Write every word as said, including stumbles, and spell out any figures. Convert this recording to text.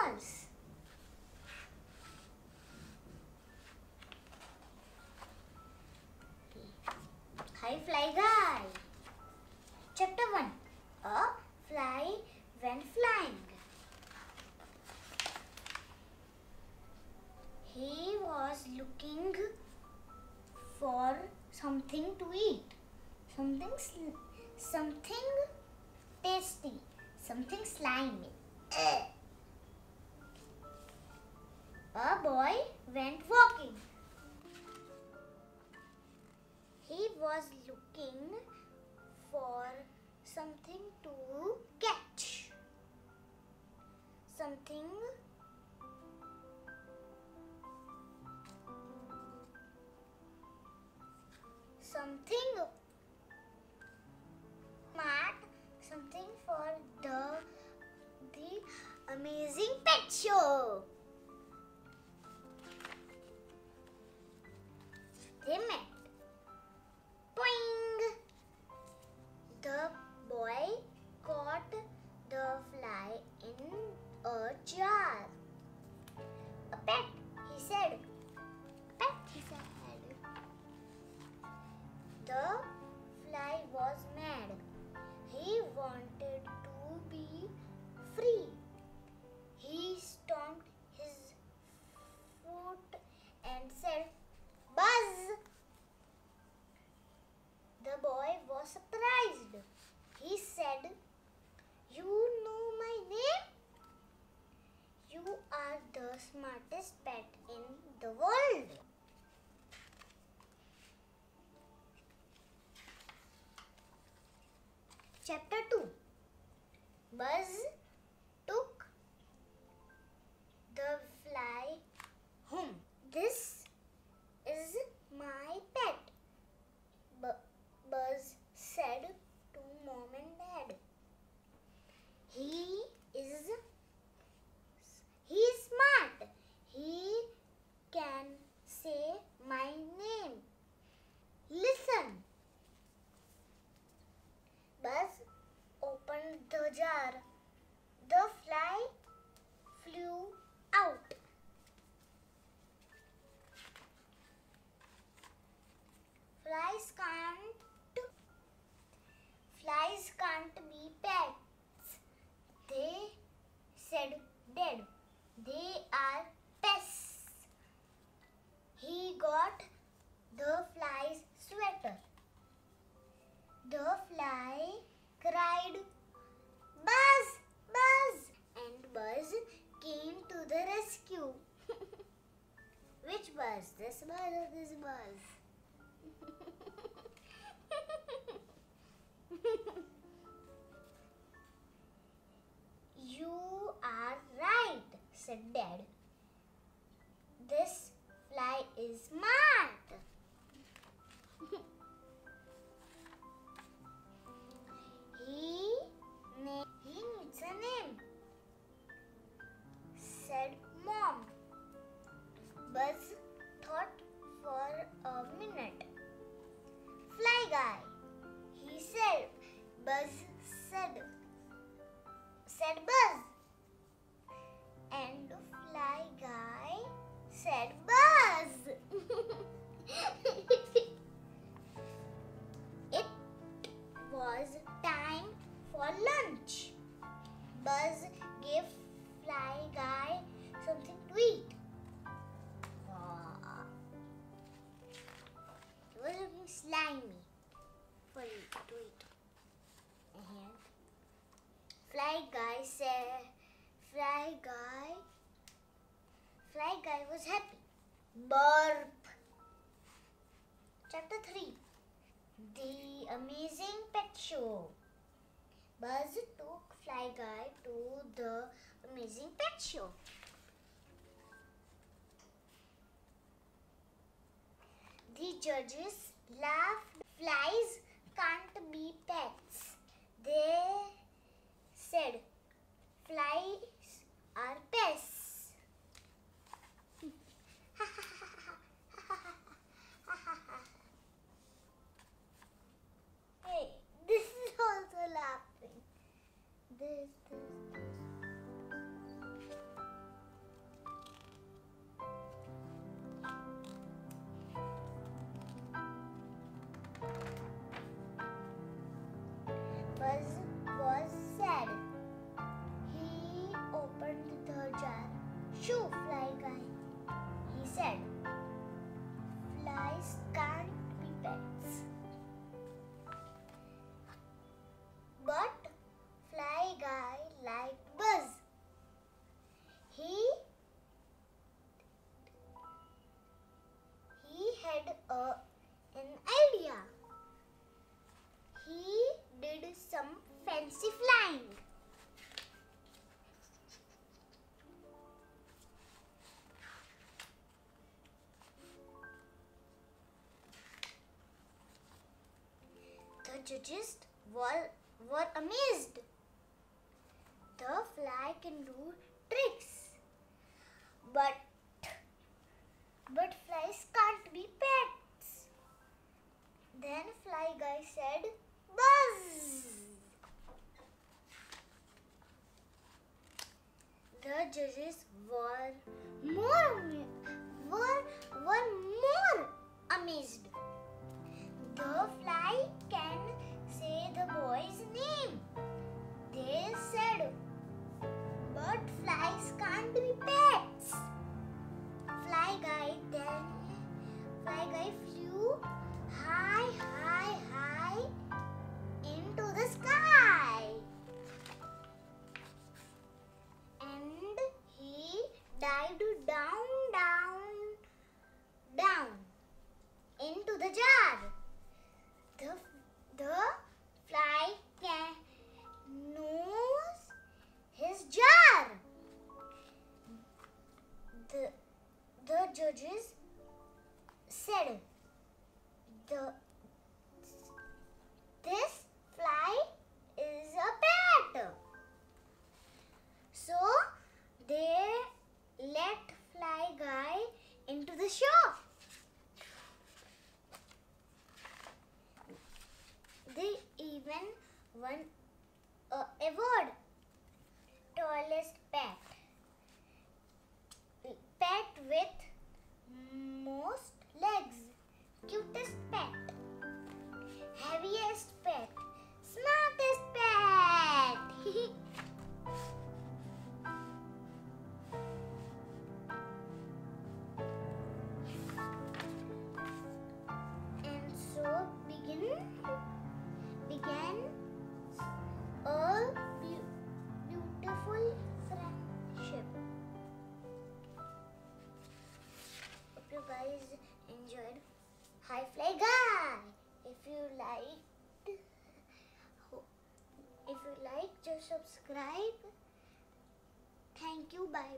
animals. Hi Fly Guy. Chapter one. A fly went flying. He was looking for something to eat. Something sl something tasty. Something slimy. A boy went walking. He was looking for something to catch. Something something smart, something for the the amazing pet show. They met. Boing! The boy caught the fly in a jar. A pet, he said. A pet, he said. The fly was mad. He wanted to be free. He stomped his foot and said, "Buzz!" The boy was surprised. He said, "You know my name? You are the smartest pet in the world." Chapter two. Buzz took the fly home. "This is my pet," Buzz said to Mom and Dad. He is he is smart. He can say my name. Listen. Buzz opened the jar. The fly flew out. Flies can't Flies can't be pets, they said Dad. They are pests. He got the fly's sweater. The fly cried, "Buzz! Buzz!" and Buzz came to the rescue. Which Buzz? This Buzz or this Buzz? "You are right," said Dad. "This fly is smart." he, he needs a name, said Mom. Buzz thought for a minute. "Fly Guy," he said. Buzz said, said Buzz. And Fly Guy said Buzz. It was time for lunch. Buzz gave Fly Guy something to eat. Oh. It was looking slimy for you to eat. And Fly Guy said, Fly Guy, Fly Guy was happy. Burp. Chapter three. The Amazing Pet Show. Buzz took Fly Guy to the Amazing Pet Show. The judges laughed. Flies can't be pets. They said, "Flies are pests." Hey, this is also laughing. This, this, this. judges were, were amazed. The fly can do tricks, but but flies can't be pets. Then Fly Guy said, "Buzz!" The judges were more were were more amazed. The fly can say the boy's name, they said, but flies can't be pets. Fly Guy then Fly Guy flew high, high, high into the sky, and he dived down, down, down into the jar. The the fly can knows his jar. The the judges said, the this fly is a pet. So they let Fly Guy into the shop. They even won an award. Tallest pet. Pet with most legs. Cutest pet. Heaviest pet. Smartest pet. And so begin began a be- beautiful friendship. Hope you guys enjoyed. Hi Fly Guy. If you liked, if you like, just subscribe. Thank you. Bye.